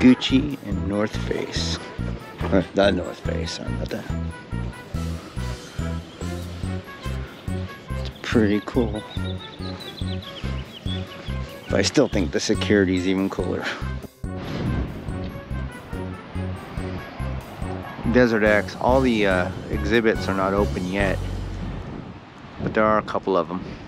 Gucci and North Face. Not North Face, sorry about that. It's pretty cool. But I still think the security is even cooler. Desert X, all the exhibits are not open yet, but there are a couple of them.